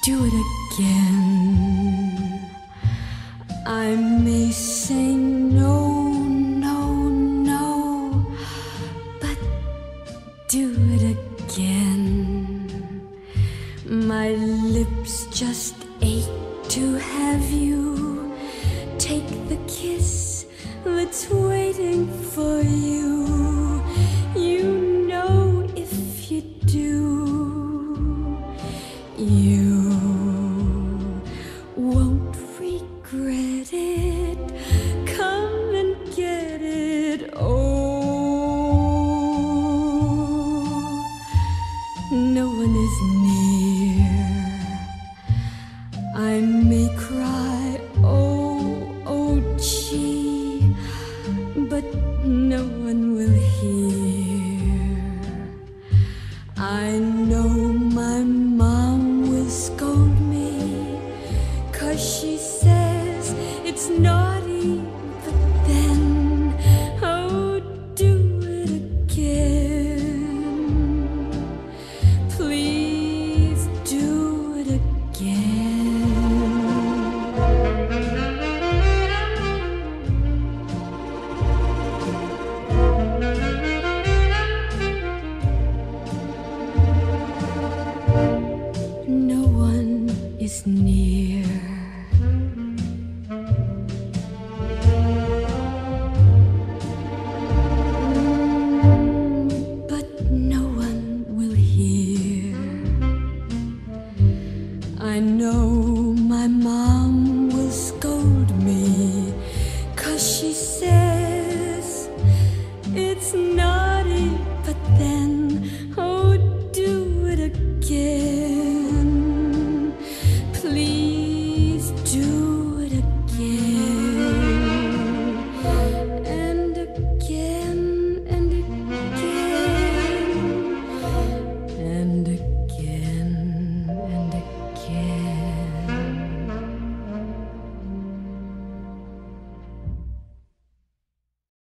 do it again. I may say no, no, no, but do it again. My lips just ache to have you take the kiss that's waiting for you. You know if you do, you won't regret it. Come and get it. Oh, no one is near. I may cry, oh, oh, gee, but no one will hear. I know my mom will scold me, 'cause she says it's naughty, but then, oh, do it again. Please do it again. No one is near. But no one will hear. I know my mom will scold me, 'cause she said